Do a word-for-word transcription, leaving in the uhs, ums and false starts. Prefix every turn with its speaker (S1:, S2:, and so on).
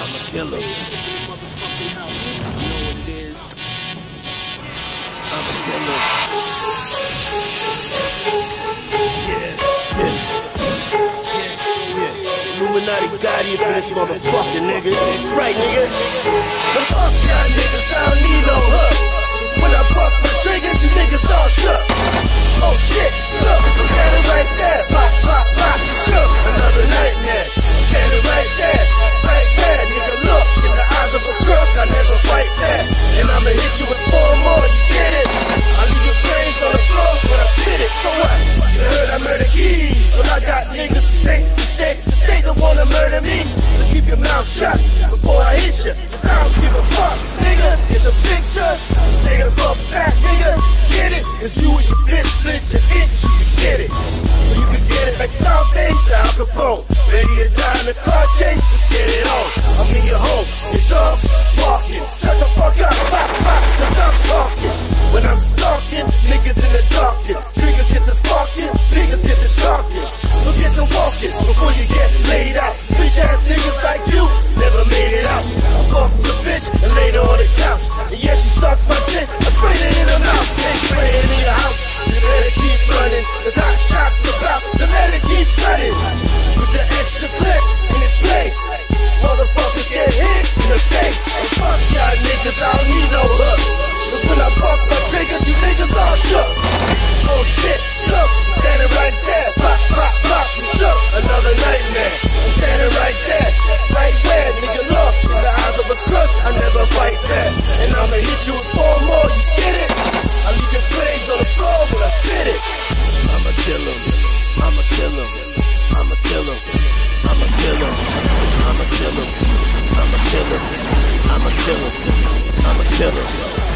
S1: I'ma kill him. I'ma kill him. Yeah, yeah, yeah, yeah. Illuminati got it for this motherfucking nigga. That's right, nigga. The fuck y'all niggas, I don't need no hook. When I pop my triggers, you niggas all shook. Oh shit, look, I'm standing right there. Pop, pop, pop, shook. Another nightmare. I'm standing right there, right there. Nigga, look, in the eyes of a crook, I never fight that. And I'ma hit you with four more, you get it? I leave your brains on the floor when I spit it. So what? You heard I murder keys. Well, I got niggas to stay, to stay, to stay that wanna murder me. So keep your mouth shut before I hit you. Cause I don't give a fuck, nigga. Get the picture. So stay the fuck back, nigga. Get it? It's you and your bitch split your itch. You can get it. Or you can get it like Scarface, Al Capone. Ready to die in the car chase? Let's get it on. I'm in your home. Your dog's barking. Shut the fuck up, pop, pop, cause I'm talking. When I'm stalking, niggas in the darkin'. Triggers get to sparking, niggas get to talking. So get to walking before you get laid out. Bitch ass niggas like you never made it out. I fucked a bitch and laid her on the couch. And yeah, she sucked my dick. I sprayed it in her mouth. They spray it in your house. You better keep running. Cause hot shots about. You better keep cutting. With the extra clip in its place. Motherfuckers get hit in the face. And fuck y'all niggas, I don't need no hook. Cause when I pop my triggers, you niggas all shook. Oh shit, look, I'm standing right there. Pop, pop, pop, you shook. Another nightmare. I'm standing right there. Right where, nigga, look. In the eyes of a crook, I never fight that. And I'ma hit you with four more, you get it? I leave your flames on the floor when I spit it. I'ma kill him. I'ma kill him. I'ma kill him. I'ma kill him. I'ma kill him. I'ma kill him. I'ma kill him. I'ma kill him.